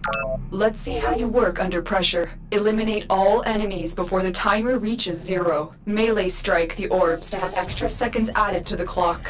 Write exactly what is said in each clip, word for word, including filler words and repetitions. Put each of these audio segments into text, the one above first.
Let's see how you work under pressure. Eliminate all enemies before the timer reaches zero. Melee strike the orbs to have extra seconds added to the clock.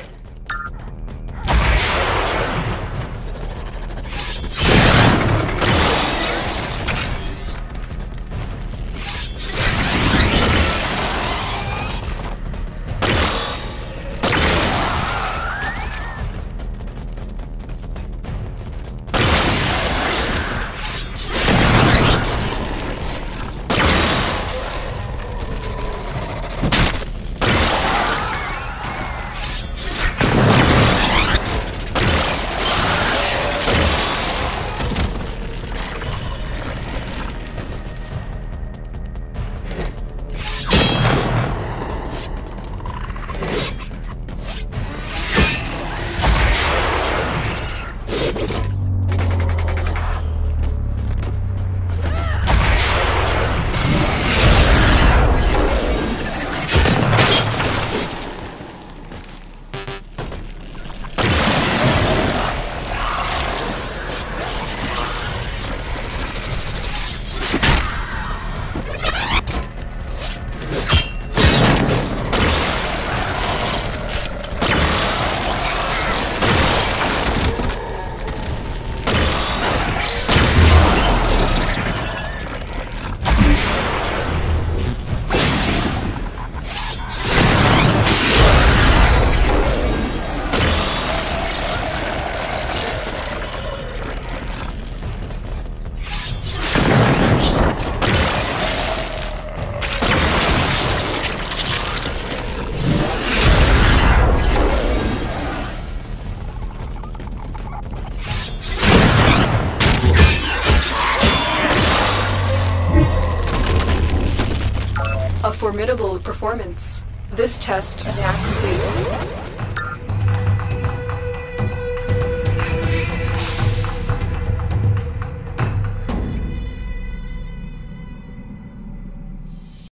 A formidable performance. This test is now complete.